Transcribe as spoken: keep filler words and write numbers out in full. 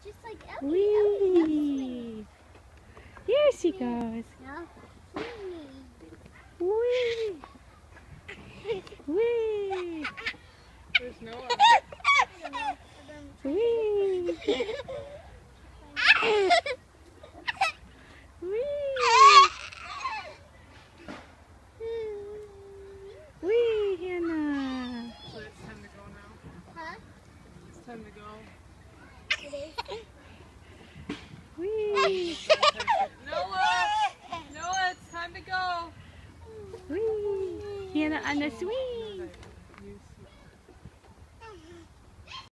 just like Ellie. Whee! Here she goes. No. Whee! Whee! There's Noah. Whee! Whee! Whee, Hannah! So it's time to go now. Huh? It's time to go. It is. Whee! Noah! Noah, it's time to go. Whee! Hannah on the swing!